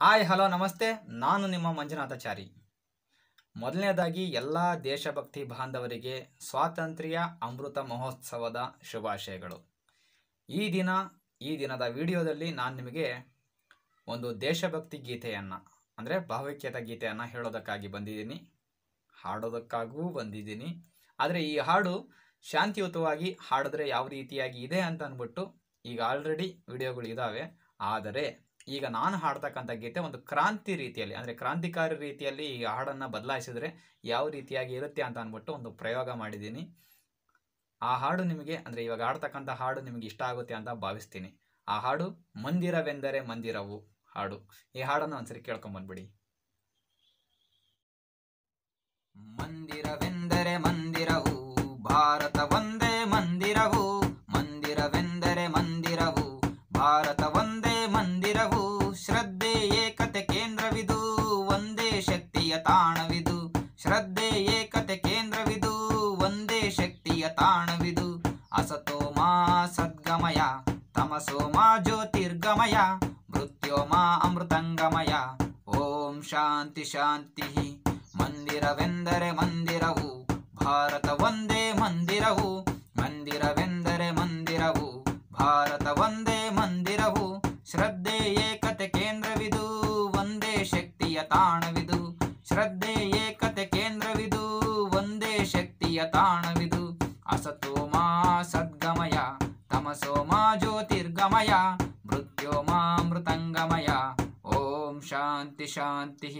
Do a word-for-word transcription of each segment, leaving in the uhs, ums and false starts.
Hi hello ನಮಸ್ತೆ, ನಾನು ನಿಮ್ಮ ಮಂಜುನಾಥಾಚಾರಿ. ಮೊದಲನೇದಾಗಿ ಎಲ್ಲ ದೇಶಭಕ್ತಿ ಬಾಂಧವರಿಗೆ ಸ್ವಾತಂತ್ರ್ಯ ಅಮೃತ ಮಹೋತ್ಸವದ ಶುಭಾಶಯಗಳು. ಈ ದಿನ ಈ ದಿನದ ವಿಡಿಯೋದಲ್ಲಿ ನಾನು ನಿಮಗೆ ಒಂದು ದೇಶಭಕ್ತಿ ಗೀತೆಯನ್ನು ಅಂದರೆ ಭಾವೈಕ್ಯತಾ ಗೀತೆಯನ್ನು ಹೇಳೋದಕ್ಕಾಗಿ ಬಂದಿದ್ದೀನಿ, ಹಾಡೋದಕ್ಕಾಗೂ ಬಂದಿದ್ದೀನಿ. ಆದರೆ ಈ ಹಾಡು ಶಾಂತಿಯುತವಾಗಿ ಹಾಡಿದ್ರೆ ಯಾವ ರೀತಿಯಾಗಿ ಇದೆ ಅಂತ ಅಂದ್ಬಿಟ್ಟು ಈಗ ಆಲ್ರೆಡಿ ವಿಡಿಯೋಗಳು ಇದ್ದಾವೆ. ಆದರೆ ಈಗ ನಾನು ಹಾಡ್ತಕ್ಕಂಥ ಗೀತೆ ಒಂದು ಕ್ರಾಂತಿ ರೀತಿಯಲ್ಲಿ ಅಂದರೆ ಕ್ರಾಂತಿಕಾರಿ ರೀತಿಯಲ್ಲಿ ಈ ಹಾಡನ್ನು ಬದಲಾಯಿಸಿದರೆ ಯಾವ ರೀತಿಯಾಗಿ ಇರುತ್ತೆ ಅಂತ ಅಂದ್ಬಿಟ್ಟು ಒಂದು ಪ್ರಯೋಗ ಮಾಡಿದ್ದೀನಿ. ಆ ಹಾಡು ನಿಮಗೆ ಅಂದರೆ ಇವಾಗ ಹಾಡ್ತಕ್ಕಂಥ ಹಾಡು ನಿಮಗೆ ಇಷ್ಟ ಆಗುತ್ತೆ ಅಂತ ಭಾವಿಸ್ತೀನಿ. ಆ ಹಾಡು ಮಂದಿರವೆಂದರೆ ಮಂದಿರವು ಹಾಡು. ಈ ಹಾಡನ್ನು ಒಂದ್ಸರಿ ಕೇಳ್ಕೊಂಬಂದ್ಬಿಡಿ. ಮಂದಿರವೆಂದರೆ ಮಂದಿರವು, ಭಾರತ ಒಂದೇ ಮಂದಿರವು. ಮಂದಿರವೆಂದರೆ ಮಂದಿರವು, ಭಾರತ ಒಂದೇ ಮಂದಿರವು. ಶ್ರದ್ಧೆ ಏಕತೆ ಕೇಂದ್ರವಿದು, ಒಂದೇ ಶಕ್ತಿಯ ತಾಣವಿದು. ಶ್ರದ್ಧೆ ಏಕತೆ ಕೇಂದ್ರವಿದು, ಒಂದೇ ಶಕ್ತಿಯ ತಾಣವಿದು. ಅಸತೋಮ ಸದ್ಗಮಯ, ತಮಸೋಮ ಜ್ಯೋತಿರ್ಗಮಯ, ಮೃತ್ಯೋಮ ಅಮೃತಂಗಮಯ. ಓಂ ಶಾಂತಿ ಶಾಂತಿ. ಮಂದಿರವೆಂದರೆ ಮಂದಿರವು, ಭಾರತ ಒಂದೇ ಮಂದಿರವು. ಮಂದಿರವೆಂದರೆ ಮಂದಿರವು, ಭಾರತ ಒಂದೇ ಮಂದಿರವು. ಶ್ರದ್ಧೆ ಏಕತೆ ಕೇಂದ್ರವಿದು, ಒಂದೇ ಶಕ್ತಿಯ ತಾಣವಿದು. ಶ್ರದ್ಧೆ ಏಕತೆ ಕೇಂದ್ರವಿದು, ಒಂದೇ ಶಕ್ತಿಯ ತಾಣವಿದು. ಅಸತೋಮ ಸದ್ಗಮಯ, ತಮಸೋಮ ಜ್ಯೋತಿರ್ಗಮಯ, ಮೃತ್ಯೋಮ ಅಮೃತಂಗಮಯ. ಓಂ ಶಾಂತಿ ಶಾಂತಿ.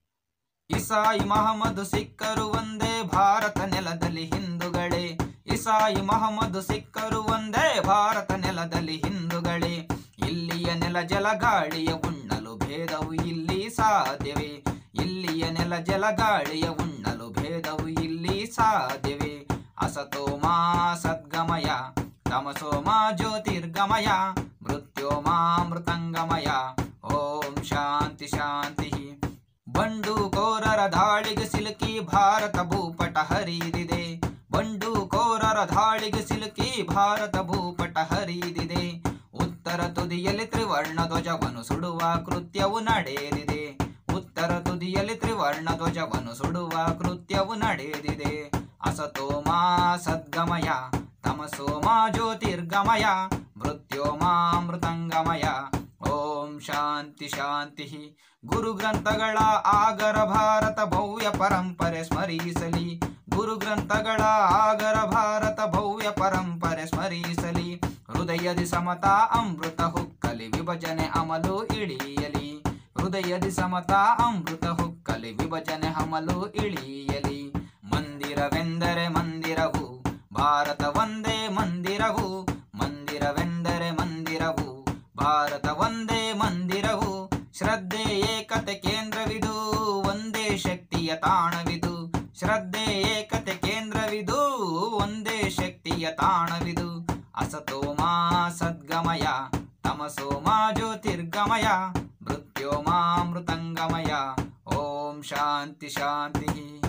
ಇಸಾಯಿ ಮಹಮ್ಮದ್ ಸಿಕ್ಕರು ಒಂದೇ ಭಾರತ ನೆಲದಲ್ಲಿ ಹಿಂದೂಗಳೇ. ಇಸಾಯಿ ಮಹಮ್ಮದ್ ಸಿಕ್ಕರು ಒಂದೇ ಭಾರತ ನೆಲದಲ್ಲಿ ಹಿಂದೂಗಳೇ. ಇಲ್ಲಿಯ ನೆಲ ಜಲ ಗಾಳಿಯ ಉಣ್ಣಲು ಭೇದವು ಇಲ್ಲಿ ಸಾಧ್ಯವೇ. ಇಲ್ಲಿಯ ನೆಲ ಜಲ ಗಾಳಿಯ ಉಣ್ಣಲು ಭೇದವು ಇಲ್ಲಿ ಸಾಧ್ಯವೇ. ಅಸತೋಮ ಸದ್ಗಮಯ, ತಮಸೋಮ ಜ್ಯೋತಿರ್ಗಮಯ, ಮೃತ್ಯೋಮ ಅಮೃತಂಗಮಯ. ಓಂ ಶಾಂತಿ ಶಾಂತಿ. ಬಂಡುಕೋರರ ದಾಳಿಗೆ ಸಿಲುಕಿ ಭಾರತ ಭೂಪಟ ಹರಿದಿದೆ. ಬಂಡುಕೋರರ ದಾಳಿಗೆ ಸಿಲುಕಿ ಭಾರತ ಭೂಪಟ ಹರಿದಿದೆ. ಉತ್ತರ ತುದಿಯಲ್ಲಿ ತ್ರಿವರ್ಣ ಧ್ವಜವನ್ನು ಸುಡುವ ಕೃತ್ಯವು ನಡೆದಿದೆ. ಉತ್ತರ ತುದಿಯಲ್ಲಿ ತ್ರಿವರ್ಣ ಧ್ವಜವನ್ನು ಸುಡುವ ಕೃತ್ಯವು ನಡೆದಿದೆ. ಅಸತೋಮ ಸದ್ಗಮಯ, ತಮಸೋಮ ಜ್ಯೋತಿರ್ಗಮಯ, ಮೃತ್ಯೋಮ ಅಮೃತಂಗಮಯ. ಓಂ ಶಾಂತಿ ಶಾಂತಿ. ಗುರು ಗ್ರಂಥಗಳ ಆಗರ ಭಾರತ ಭವ್ಯ ಪರಂಪರೆ ಸ್ಮರಿಸಲಿ. ಗುರು ಗ್ರಂಥಗಳ ಆಗರ ಭಾರತ ಭವ್ಯ ಪರಂಪರೆ ಸ್ಮರಿಸಲಿ. ಹೃದಯದಿ ಸಮತಾ ಅಮೃತ ಹುಕ್ಕಲಿ, ವಿಭಜನೆ ಅಮಲು ಇಳಿಯಲಿ. ಹೃದಯದಿ ಸಮತಾ ಅಮೃತ ಹುಕ್ಕಲಿ, ವಿಭಜನೆ ಅಮಲು ಇಳಿಯಲಿ. ಮಂದಿರವೆಂದರೆ ಮಂದಿರವು, ಭಾರತ ಒಂದೇ ಮಂದಿರವು. ಮಂದಿರವೆಂದರೆ ಮಂದಿರವು, ಭಾರತ ಒಂದೇ ಮಂದಿರವು. ಶ್ರದ್ಧೆ ಏಕತೆ ಕೇಂದ್ರವಿದು, ಒಂದೇ ಶಕ್ತಿಯ ತಾಣವಿದು. ಶ್ರದ್ಧೆ ಏಕತೆ ಕೇಂದ್ರವಿದು, ಒಂದೇ ಶಕ್ತಿಯ ತಾಣವಿದು. ಅಸತೋಮ ಸದ್ಗಮಯ, ತಮಸೋಮ ಜ್ಯೋತಿರ್ಗಮಯ, ಮೃತ್ಯೋಮ ಅಮೃತಂಗಮಯ. ಓಂ ಶಾಂತಿ ಶಾಂತಿ.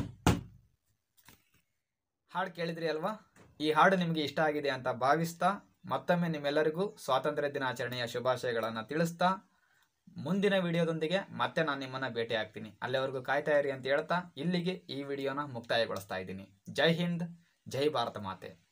ಹಾಡು ಕೇಳಿದ್ರಿ ಅಲ್ವಾ? ಈ ಹಾಡು ನಿಮಗೆ ಇಷ್ಟ ಆಗಿದೆ ಅಂತ ಭಾವಿಸ್ತಾ ಮತ್ತೊಮ್ಮೆ ನಿಮ್ಮೆಲ್ಲರಿಗೂ ಸ್ವಾತಂತ್ರ್ಯ ದಿನಾಚರಣೆಯ ಶುಭಾಶಯಗಳನ್ನು ತಿಳಿಸ್ತಾ ಮುಂದಿನ ವಿಡಿಯೋದೊಂದಿಗೆ ಮತ್ತೆ ನಾನು ನಿಮ್ಮನ್ನು ಭೇಟಿ ಆಗ್ತೀನಿ. ಅಲ್ಲಿವರೆಗೂ ಕಾಯ್ತಾ ಇರಿ ಅಂತ ಹೇಳ್ತಾ ಇಲ್ಲಿಗೆ ಈ ವಿಡಿಯೋನ ಮುಕ್ತಾಯಗೊಳಿಸ್ತಾ ಇದ್ದೀನಿ. ಜೈ ಹಿಂದ್, ಜೈ ಭಾರತ ಮಾತೆ.